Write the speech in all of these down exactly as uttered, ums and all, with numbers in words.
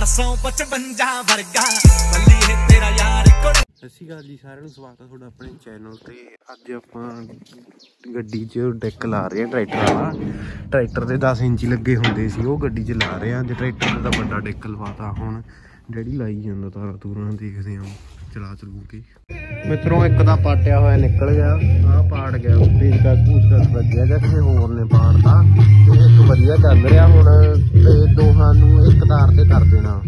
सौ पचवंजा वर्गा बल्ली है तेरा यार को। ਸਤਿ ਸ਼੍ਰੀ ਅਕਾਲ ਜੀ ਸਾਰਿਆਂ ਨੂੰ, ਸਵਾਗਤ ਹੈ ਤੁਹਾਡਾ ਆਪਣੇ ਚੈਨਲ ਤੇ। ਅੱਜ ਆਪਾਂ ਗੱਡੀ 'ਚ ਡੈਕ ਲਾ ਰਹੇ ਹਾਂ ਟਰੈਕਟਰ ਵਾਲਾ। ਟਰੈਕਟਰ ਦੇ ਦਸ ਇੰਚੀ ਲੱਗੇ ਹੁੰਦੇ ਸੀ, ਉਹ ਗੱਡੀ 'ਚ ਲਾ ਰਹੇ ਹਾਂ। ਅੱਜ ਟਰੈਕਟਰ ਦਾ ਵੱਡਾ ਡੈਕ ਲਵਾਤਾ। ਹੁਣ ਡੈਡੀ ਲਾਈ ਜਾਂਦਾ ਤਾਰਾਂ ਤੂਰਾਂ, ਦੇਖਦੇ ਹਾਂ ਚਲਾ ਚਲੂ ਕੇ। ਮਿੱਤਰੋਂ ਇੱਕ ਤਾਂ ਪਾਟਿਆ ਹੋਇਆ ਨਿਕਲ ਗਿਆ, ਆਹ ਪਾੜ ਗਿਆ, ਪੇਚਕਸ ਪੂਚਕਸ ਵੱਜਿਆ ਜਾਂ ਕਿਸੇ ਹੋਰ ਨੇ ਪਾੜਤਾ। ਤੇ ਇੱਕ ਵਧੀਆ ਚੱਲ ਰਿਹਾ ਹੁਣ, ਤੇ ਦੋਹਾਂ ਨੂੰ ਇੱਕ ਤਾਰ ਤੇ ਕਰ ਦੇਣਾ।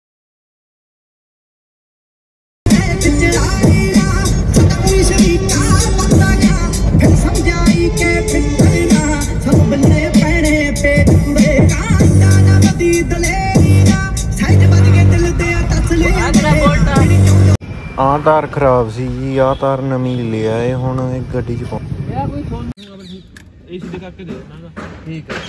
ਆਹ ਤਾਰ ਖਰਾਬ ਸੀ ਜੀ, ਆਹ ਤਾਰ ਨਵੀਂ ਲੈ ਆਏ ਹੁਣ ਗੱਡੀ 'ਚ ਪਾ। ਠੀਕ ਹੈ।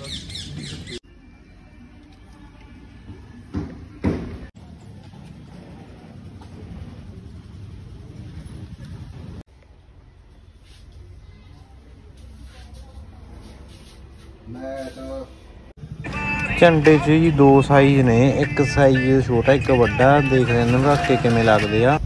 ਝੰਡੇ 'ਚ ਜੀ ਦੋ ਸਾਈਜ਼ ਨੇ, ਇੱਕ ਸਾਈਜ਼ ਛੋਟਾ ਇੱਕ ਵੱਡਾ। ਦੇਖਦੇ ਇਹਨਾਂ ਨੂੰ ਰੱਖ ਕੇ ਕਿਵੇਂ ਲੱਗਦੇ ਆ।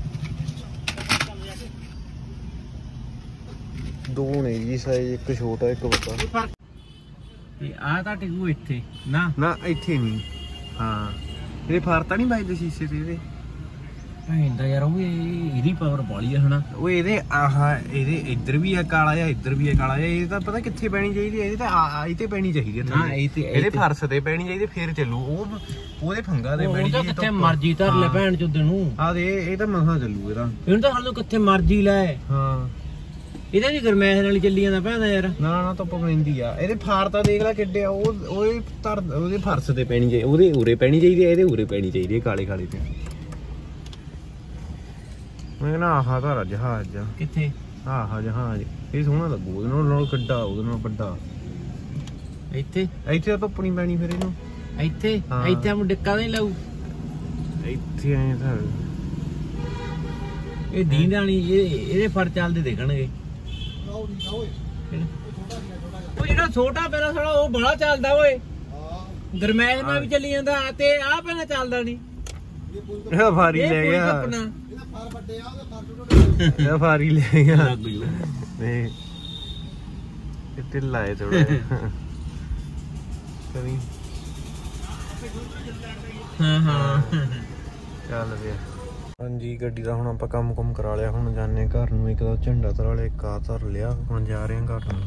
ਦੋ ਨੇ ਜੀ ਸਾਈਜ਼, ਇੱਕ ਛੋਟਾ ਇੱਕ ਵੱਡਾ। ਆਹ ਤਾਂ ਟਿਕੂ ਇੱਥੇ ਨਾ ਨਾ ਇੱਥੇ ਨਹੀਂ। ਹਾਂ ਇਹਦੇ ਫਾਰ ਤਾਂ ਨਹੀਂ ਵੱਜਦੇ ਸ਼ੀਸ਼ੇ ਤੇ ਇਹਦੇ। ਭੈਂਦਾ ਯਾਰ ਉਹ ਇਹਦੀ ਪਾਵਰ ਬਾਲੀ ਆ ਹਨਾ। ਉਹ ਇਹਦੇ ਆਹ ਇਹਦੇ ਇੱਧਰ ਵੀ ਆ ਕਾਲਾ ਜਿਹਾ, ਇੱਧਰ ਵੀ ਆ ਕਾਲਾ ਜਿਹਾ। ਇਹ ਤਾਂ ਪਤਾ ਕਿੱਥੇ ਪੈਣੀ ਚਾਹੀਦੀ, ਇਹਦੇ ਤਾਂ ਆਹ ਤੇ ਪੈਣੀ ਚਾਹੀਦੀ ਨਾ, ਇਹਦੇ ਫਰਸ਼ ਤੇ ਪੈਣੀ ਚਾਹੀਦੀ, ਫੇਰ ਚੱਲੂ। ਉਹ ਉਹਦੇ ਫੰਗਾ ਤੇ ਪੈਣੀ ਚਾਹੀਦੀ। ਕਿੱਥੇ ਮਰਜੀ ਧਰ ਲੈ ਭੈਣ ਚੋਦ ਨੂੰ। ਆਹ ਦੇ ਇਹ ਤਾਂ ਮਸਾਂ ਚੱਲੂ ਇਹਦਾ। ਇਹਨੂੰ ਤਾਂ ਸਾਨੂੰ ਕਿੱਥੇ ਮਰਜੀ ਲੈ। ਹਾਂ ਇਹਦਾ ਵੀ ਗਰਮੈਸ਼ ਨਾਲ ਚੱਲੀ ਜਾਂਦਾ ਭੈਂਦਾ ਯਾਰ। ਨਾ ਨਾ ਧੁੱਪ ਪੈਂਦੀ ਆ। ਇਹਦੇ ਫਾਰ ਤਾਂ ਦੇਖ ਲੈ ਕਿੱਡੇ ਆ। ਉਹ ਉਹਦੇ ਧਰ ਉਹਦੇ ਫਰਸ਼ ਤੇ ਪੈਣੀ ਚਾਹੀਦੀ, ਉਹਦੇ ਉਰੇ ਪੈਣੀ ਚਾਹੀਦੀ ਹੈ, ਇਹਦੇ ਉਰੇ ਪੈਣੀ ਚਾਹੀਦੀ ਹੈ ਕਾਲੇ ਕਾਲੇ ਤੇ। ਮੈਂ ਕਹਿੰਦਾ ਆਹ ਧਾਰਾ ਜਹਾਜ਼ ਆ। ਕਿੱਥੇ? ਆਹ ਜਹਾਜ਼ ਇਹ ਸੋਹਣਾ ਲੱਗੂ ਉਹਦੇ ਨਾਲ ਕੱਡਾ, ਉਹਦੇ ਨਾਲ ਵੱਡਾ। ਇੱਥੇ ਇੱਥੇ ਤਾਂ ਧੁੱਪ ਨੀ ਪੈਣੀ ਫਿਰ ਇਹਨੂੰ। ਇੱਥੇ ਇੱਥੇ ਆਮ ਡਿੱਕਾ ਨਹੀਂ ਲਾਊ। ਇੱਥੇ ਆਏ ਤਾਂ ਇਹ ਦੀਂਦਾਣੀ ਇਹਦੇ ਫੜ ਚੱਲਦੇ ਦੇਖਣਗੇ। ਉਹ ਜਿਹੜਾ ਛੋਟਾ ਪਹਿਲਾਂ ਸਾਲਾ ਉਹ ਬੜਾ ਚੱਲਦਾ ਓਏ। ਗਰਮੈਸ਼ ਨਾਲ ਵੀ ਚੱਲੀ ਜਾਂਦਾ, ਤੇ ਆਹ ਪਹਿਲਾਂ ਚੱਲਦਾ ਨੀ। ਇਹ ਫਾਰੀ ਲੈ ਗਿਆ, ਇਹ ਫਾਰੀ ਲੈ ਗਿਆ। ਨਹੀਂ ਇਹ ਢਿੱਲਾ ਹੈ ਥੋੜਾ ਕਰੀ। ਹਾਂ ਹਾਂ ਚੱਲ ਪਿਆ। ਹਾਂਜੀ ਗੱਡੀ ਦਾ ਹੁਣ ਆਪਾਂ ਕੰਮ ਕੁਮ ਕਰਾ ਲਿਆ। ਹੁਣ ਜਾਂਦੇ ਘਰ ਨੂੰ। ਇੱਕ ਦਾ ਝੰਡਾ ਧਰ ਲਿਆ, ਇੱਕ ਆ ਧਰ ਲਿਆ। ਹੁਣ ਜਾ ਰਹੇ ਹਾਂ ਘਰ ਨੂੰ।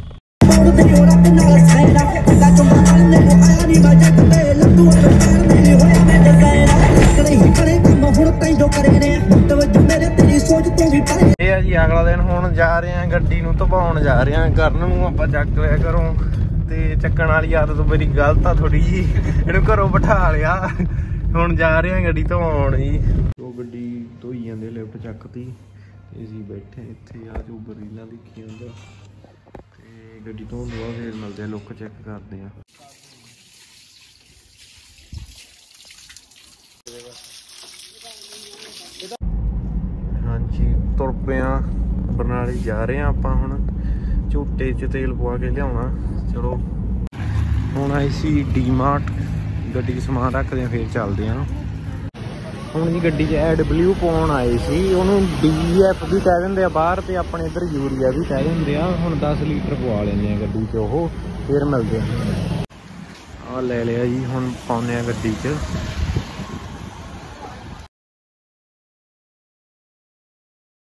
ਇਹ ਆ ਜੀ ਅਗਲਾ ਦਿਨ। ਹੁਣ ਜਾ ਰਹੇ ਹਾਂ ਗੱਡੀ ਨੂੰ ਧਵਾਉਣ ਜਾ ਰਹੇ ਹਾਂ। ਕਰਨ ਨੂੰ ਆਪਾਂ ਚੱਕ ਲਿਆ ਘਰੋਂ, ਤੇ ਚੱਕਣ ਵਾਲੀ ਆਦਤ ਮੇਰੀ ਗਲਤ ਆ ਥੋੜੀ ਜੀ। ਇਹਨੂੰ ਘਰੋਂ ਬਿਠਾ ਲਿਆ। ਹੁਣ ਜਾ ਰਹੇ ਹਾਂ ਗੱਡੀ ਧਵਾਉਣ ਜੀ। ਉਹ ਗੱਡੀ ਧੋਈ ਜਾਂਦੇ, ਲਿਫਟ ਚੱਕਤੀ ਤੇ ਅਸੀਂ ਬੈਠੇ ਇੱਥੇ। ਆ ਜੋ ਰੀਲਾਂ ਦੇਖੀ ਜਾਂਦਾ, ਤੇ ਗੱਡੀ ਧੋਣ ਤੋਂ ਬਾਅਦ ਫੇਰ ਮਿਲਦੇ ਆ, ਲੁੱਕ ਚੈੱਕ ਕਰਦੇ ਆ। ਹਾਂਜੀ ਤੁਰ ਪਏ ਆ, ਬਰਨਾਲੇ ਜਾ ਰਹੇ ਆ ਆਪਾਂ। ਹੁਣ ਝੂਟੇ 'ਚ ਤੇਲ ਪਵਾ ਕੇ ਲਿਆਉਣਾ। ਚਲੋ ਹੁਣ ਆਈ ਸੀ ਡੀ ਮਾਰਟ, ਗੱਡੀ 'ਚ ਸਮਾਨ ਰੱਖਦੇ ਆ, ਫੇਰ ਚੱਲਦੇ ਆ। ਹੁਣ ਜੀ ਗੱਡੀ 'ਚ ਐ ਡਬਲਿਊ ਪਾਉਣ ਆਏ ਸੀ, ਉਹਨੂੰ ਡੀ ਐਫ ਵੀ ਕਹਿ ਦਿੰਦੇ ਆ ਬਾਹਰ, ਤੇ ਆਪਣੇ ਇੱਧਰ ਯੂਰੀਆ ਵੀ ਕਹਿ ਦਿੰਦੇ ਆ। ਹੁਣ ਦਸ ਲੀਟਰ ਪਵਾ ਲੈਂਦੇ ਆ ਗੱਡੀ 'ਚ, ਉਹ ਫੇਰ ਮਿਲਦੇ ਆ। ਆਹ ਲੈ ਲਿਆ ਜੀ, ਹੁਣ ਪਾਉਂਦੇ ਆ ਗੱਡੀ 'ਚ।